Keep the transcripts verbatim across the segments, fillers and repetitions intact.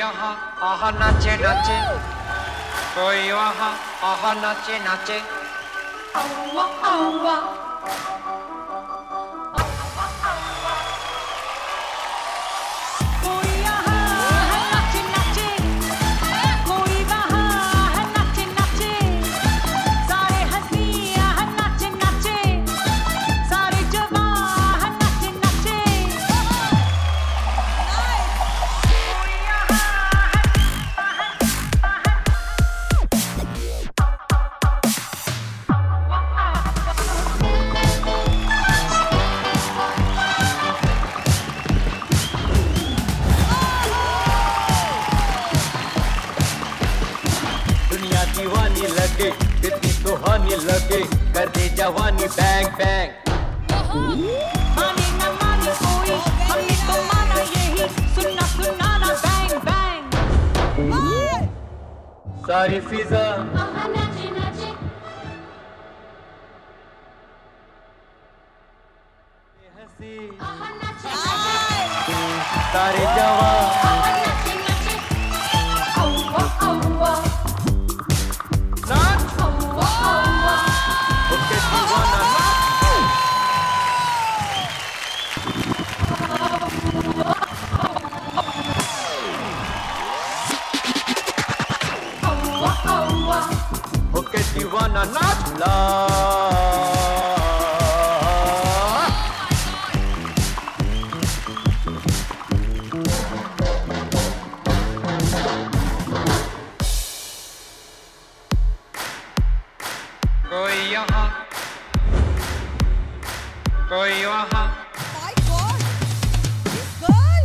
यहाँ आहा नाचे नाचे, कोई वहाँ आहा नाचे नाचे। औवा औवा कितनी सुहानी लगे, कर दे जवानी बैंग बैंग। माने न माने कोई, हमने तो माना यही, सुनना सुनाना बैंग बैंग। सारी फिजा नाचे नाचे, हंसी सारे जवान नाचे नाचे, औवा औवा दीवाना नाच ला। कोई यहाँ कोई वहाँ। My God, this girl!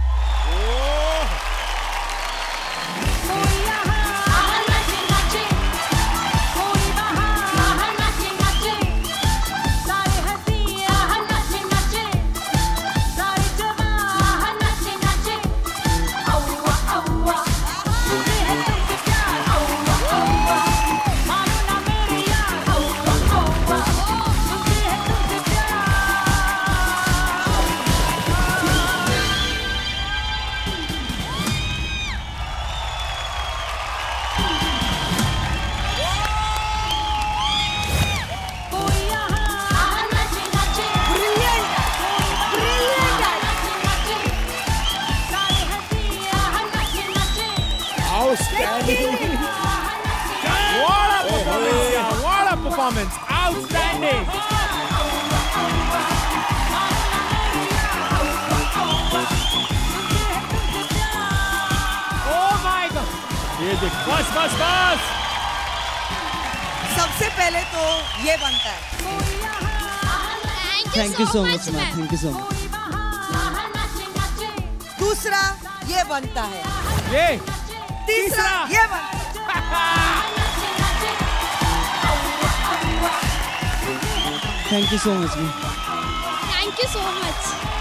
कोई यहाँ आहा नाचे नाचे, कोई वहाँ आहा नाचे नाचे, सारे हंसी आहा नाचे नाचे, सारे जवां आहा नाचे नाचे। औवा औवा मुझे है तुमसे प्यार, औवा औवा मानो ना मेरे यार, औवा औवा मुझे है तुमसे प्यार। कोई यहाँ आहा नाचे नाचे, Brilliant! Brilliant! नाचे नाचे, सारे हंसी आहा नाचे नाचे, Outstanding! What a performance, yeah! What a performance! Outstanding! Oh my God! ये देख, बस बस बस! सबसे पहले तो ये बनता है। Thank you so much, ma'am. Thank you so much. दूसरा ये बनता है। ये तीसरा ये बनता है। Thank you so much, ma'am. Thank you so much.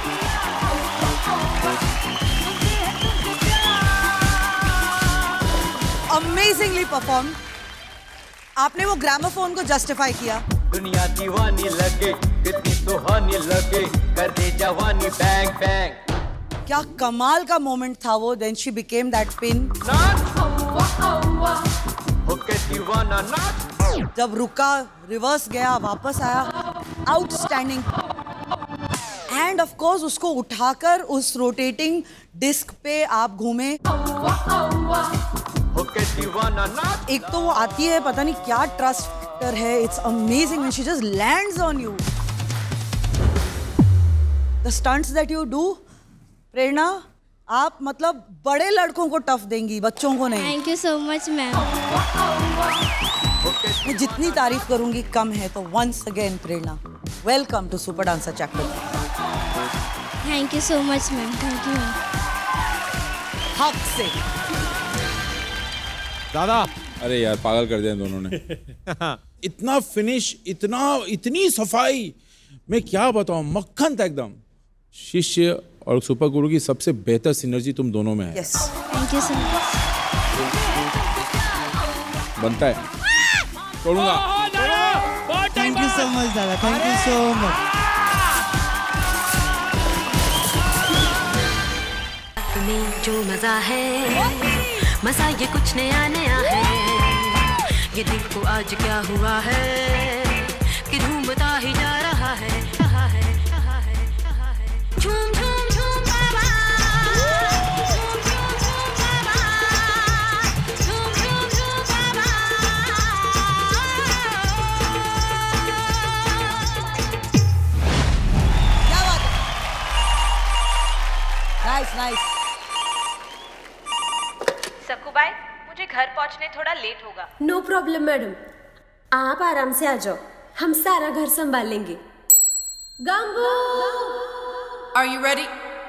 Amazingly performed. आपने वो ग्रामोफोन को जस्टिफाई किया। दुनिया दीवानी लगे, कितनी सुहानी लगे, कर दे जवानी बैंग बैंग। क्या कमाल का मोमेंट था वो। Then she became that pin. नाच होके दीवाना नाच। जब रुका, रिवर्स गया, वापस आया, आउटस्टैंडिंग। एंड ऑफ कोर्स उसको उठाकर उस रोटेटिंग डिस्क पे आप घूमे। एक तो वो आती है, पता नहीं क्या ट्रस्ट फैक्टर है। It's amazing when she just lands on you. The stunts that you do, Prerna, आप मतलब बड़े लड़कों को टफ देंगी, बच्चों को नहीं। Thank you so much, ma'am. मैं जितनी तारीफ करूंगी कम है। तो once again Prerna, welcome to Super Dancer Chakravarthy. Thank you so much, ma'am. Thank you. हक से दादा, अरे यार पागल कर दिया इन दोनों ने। इतना फिनिश, इतना इतनी सफाई, मैं क्या बताऊं, मक्खन था एकदम। शिष्य और सुपर गुरु की सबसे बेहतर सिनर्जी तुम दोनों में है। Yes, Thank you so much. बनता है, छोड़ूंगा। Thank you so much, दादा. Thank you so much. रात में जो मजा है, मजा ये कुछ नया नया है। ये दिल को आज क्या हुआ है कि घूमता ही जा रहा है, रहा है, रहा है, रहा है। झूम झूम झूम बाबा, झूम झूम झूम बाबा, झूम झूम झूम बाबा। क्या बात है, नाइस नाइस। सकुबाई, मुझे घर पहुंचने थोड़ा लेट होगा। नो प्रॉब्लम मैडम, आप आराम से आ जाओ, हम सारा घर संभाल लेंगे। Gangu, Are you ready?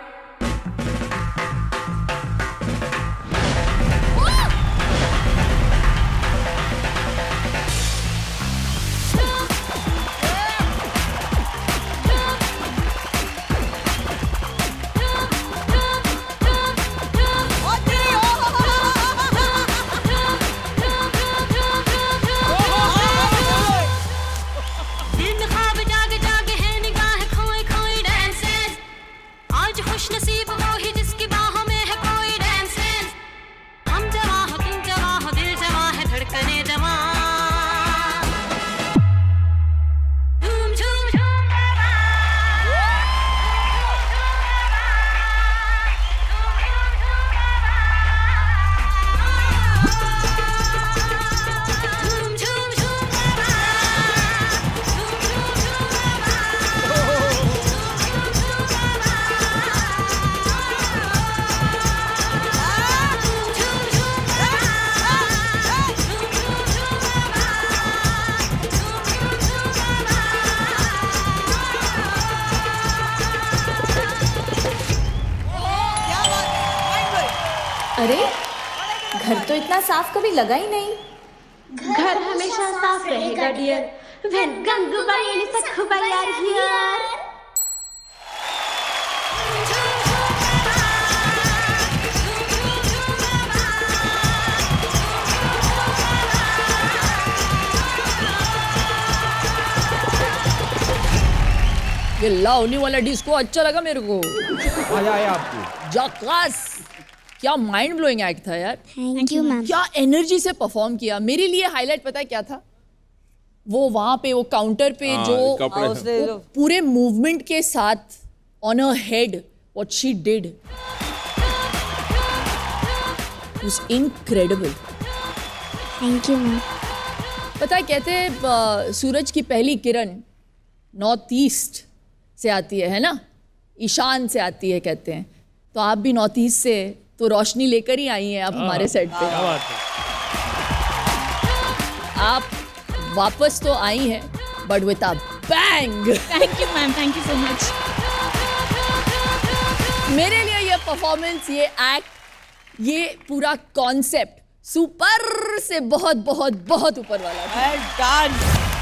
अरे घर तो इतना साफ कभी लगा ही नहीं। घर हमेशा साफ रहेगा dear, when Gangubai and Sakhubai are here। ये लावनी वाला डिस्को अच्छा लगा मेरे को। मजा आया आपको? जकास, क्या माइंड ब्लोइंग एक्ट था यार। Thank you ma'am. क्या एनर्जी से परफॉर्म किया। मेरे लिए हाईलाइट पता है क्या था, वो वहां पे वो काउंटर पे हाँ, जो कपड़े। वो पूरे मूवमेंट के साथ on her head what she did was incredible. Thank you ma'am. पता है कहते हैं सूरज की पहली किरण नॉर्थ ईस्ट से आती है है ना, ईशान से आती है कहते हैं। तो आप भी नॉर्थ ईस्ट से तो रोशनी लेकर ही आई हैं आप हमारे सेट पे। क्या बात है। आप वापस तो आई हैं but with a bang. Thank you ma'am, thank you so much. मेरे लिए ये परफॉर्मेंस, ये एक्ट, ये पूरा कॉन्सेप्ट सुपर से बहुत बहुत बहुत ऊपर वाला था। Well done.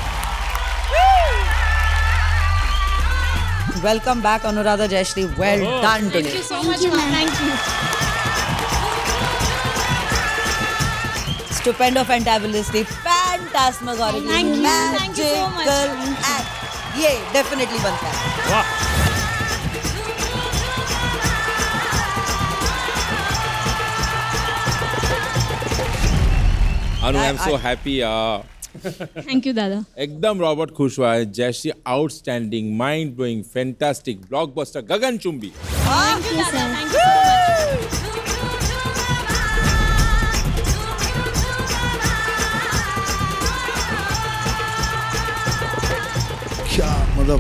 Welcome back, Anuradha Jayashree. Well Oh. done today. Thank you so much ma'am. Thank you. Stupendo, fantabulously, phantasmagorically, Thank you. Thank you so much. magical act. ये definitely बनता है। वाह। Anu, I'm so happy. Uh, Thank you दादा। एकदम Robert खुश हुआ है। Jayashree outstanding, mind blowing, fantastic, blockbuster, गगनचुंबी। Thank you sir. Thank you so much. क्या मतलब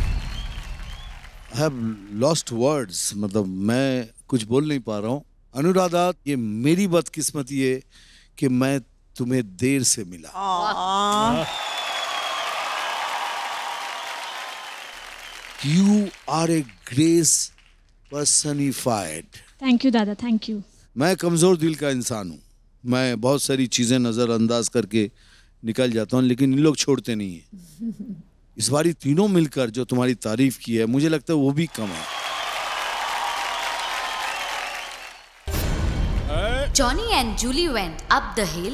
I have lost words, मतलब मैं कुछ बोल नहीं पा रहा हूँ। अनुराधा, ये मेरी बदकिस्मती है कि मैं तुम्हें देर से मिला। You are a grace personified. Thank you दादा, thank you. मैं कमजोर दिल का इंसान हूँ, मैं बहुत सारी चीजें नजरअंदाज करके निकल जाता हूँ, लेकिन इन लोग छोड़ते नहीं है। इस बारी तीनों मिलकर जो तुम्हारी तारीफ की है, मुझे लगता है वो भी कम है। Johnny and Julie went up the hill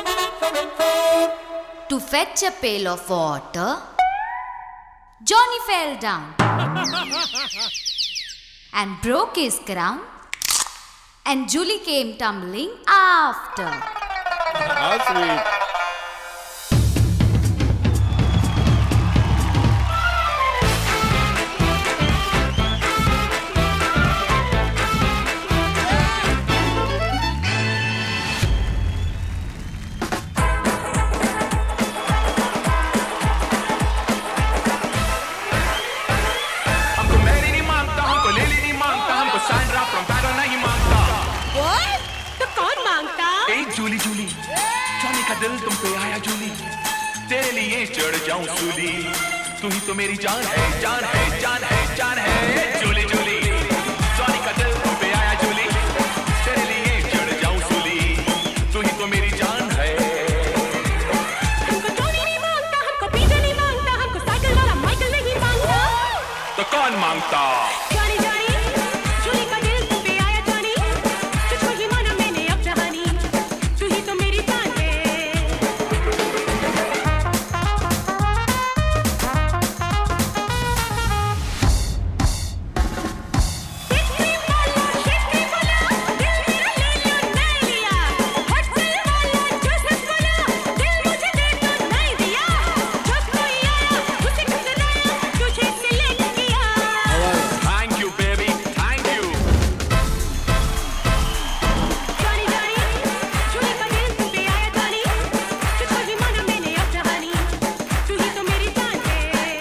to fetch a pail of water. Johnny fell down and broke his crown. And Julie came tumbling after. How sweet. Julie Julie Johnny का दिल तुम पे आया जूली तेरे लिए चढ़ जाऊं सूली तू ही तो मेरी जान है जान है जान है जान है जूली जूली जॉनी का दिल तुम पे आया जूली तेरे लिए चढ़ जाऊं सूली तू ही तो मेरी जान है हमको जॉनी नहीं मांगता हमको पीजे नहीं मांगता हमको साइकिल वाला माइकल नहीं मांगता तो कौन मांगता जॉनी जॉनी जूली का दिल तुम पे आया जॉनी तुझको ही माना मैंने अब जहानी तू ही तो मेरी जान है thank you baby thank you Johnny Johnny Julie का दिल तुम पे आया जॉनी तुझको ही माना मैंने अब जहानी तू ही तो मेरी जान है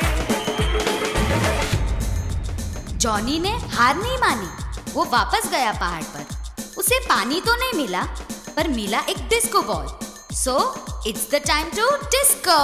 जॉनी ने हार नहीं मानी, वो वापस गया पहाड़ पर। उसे पानी तो नहीं मिला, पर मिला एक disco ball. So it's the time to disco.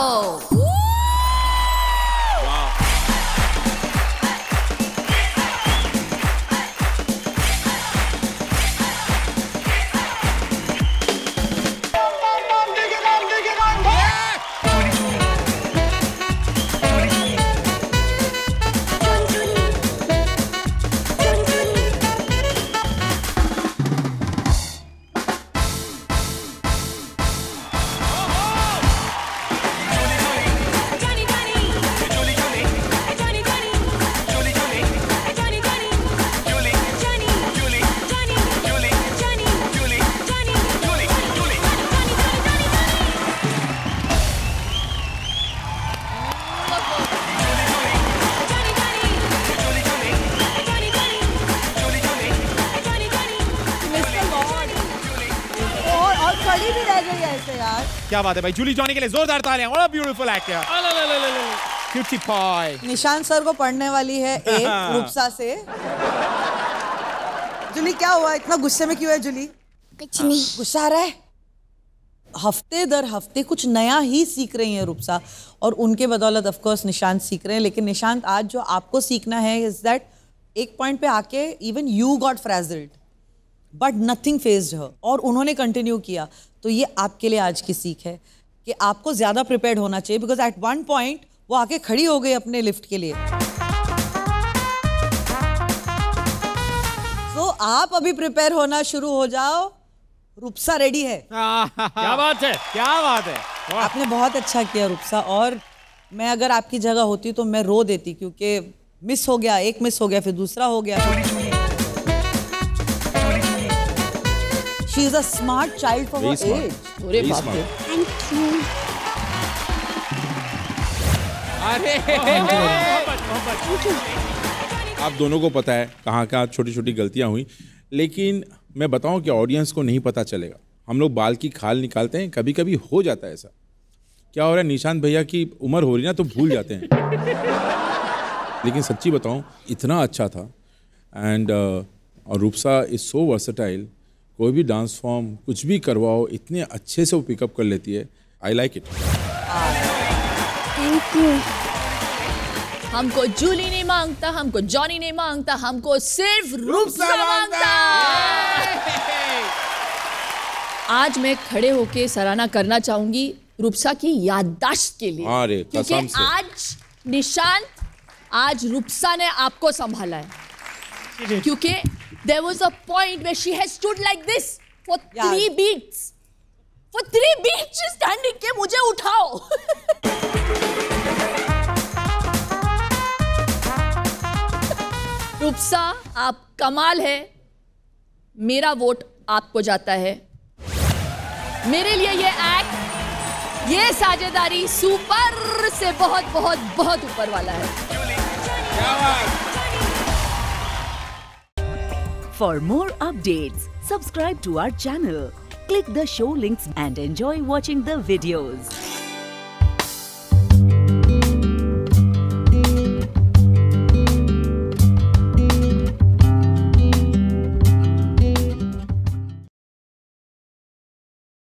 क्या बात है भाई, जूली जॉनी के लिए जोरदार तालियां। व्हाट अ ब्यूटीफुल एक्ट यार, क्यूटी पॉय। निशांत सर को पढ़ने वाली है एक रूपसा से। जूली क्या हुआ, इतना गुस्से में क्यों है जूली? कुछ नहीं, गुस्सा आ रहा है? हफ्ते दर हफ्ते कुछ नया ही सीख रही हैं रूपसा, और उनके बदौलत ऑफ कोर्स निशांत सीख रहे हैं। लेकिन निशांत, आज जो आपको सीखना है इज दैट एक पॉइंट पे आके even you got frazzled but nothing fazed her, और उन्होंने कंटिन्यू किया। तो ये आपके लिए आज की सीख है कि आपको ज्यादा प्रिपेयर्ड होना चाहिए, बिकॉज एट वन पॉइंट वो आके खड़ी हो गई अपने लिफ्ट के लिए। तो so, आप अभी प्रिपेयर होना शुरू हो जाओ। रूपसा रेडी है। क्या बात है, क्या बात है। आपने बहुत अच्छा किया रूपसा, और मैं अगर आपकी जगह होती तो मैं रो देती, क्योंकि मिस हो गया, एक मिस हो गया, फिर दूसरा हो गया। She is a smart child for her age. अरे बाप रे। आप दोनों को पता है कहाँ कहाँ छोटी छोटी गलतियाँ हुई, लेकिन मैं बताऊं कि ऑडियंस को नहीं पता चलेगा। हम लोग बाल की खाल निकालते हैं, कभी कभी हो जाता है ऐसा। क्या हो रहा है, निशांत भैया की उम्र हो रही ना तो भूल जाते हैं। लेकिन सच्ची बताऊं, इतना अच्छा था। एंड और रूपसा इज सो वर्सेटाइल, कोई भी डांस फॉर्म कुछ भी करवाओ इतने अच्छे से वो पिकअप कर लेती है। I like it. Thank you. हमको जूली नहीं मांगता, हमको जॉनी नहीं मांगता, हमको सिर्फ रूपसा मांगता। आज मैं खड़े होके सराहना करना चाहूंगी रूपसा की याददाश्त के लिए, अरे क्योंकि कसम से। आज निशांत, आज रूपसा ने आपको संभाला है। क्योंकि there was a point where she has stood like this for Yeah. three beats. For three beats she's standing के मुझे उठाओ। रूपसा, आप कमाल है। मेरा वोट आपको जाता है। मेरे लिए ये एक्ट, ये साझेदारी सुपर से बहुत बहुत बहुत ऊपर वाला है। For more updates, subscribe to our channel, click the show links and enjoy watching the videos.